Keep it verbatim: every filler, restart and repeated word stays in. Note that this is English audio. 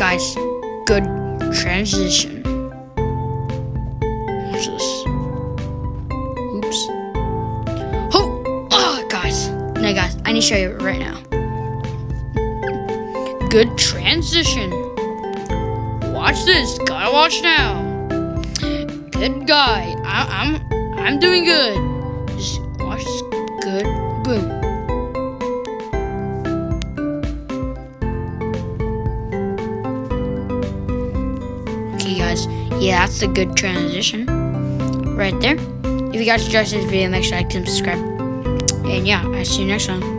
guys, good transition. What's this? Oops. Oh, oh, guys. No, guys, I need to show you right now. Good transition. Watch this. Gotta watch now. Good guy. I, I'm, I'm doing good. Just watch this. Good. Boom. Okay, guys. Yeah, that's a good transition right there. If you guys enjoyed this video, make sure to like and subscribe. And yeah, I'll see you next time.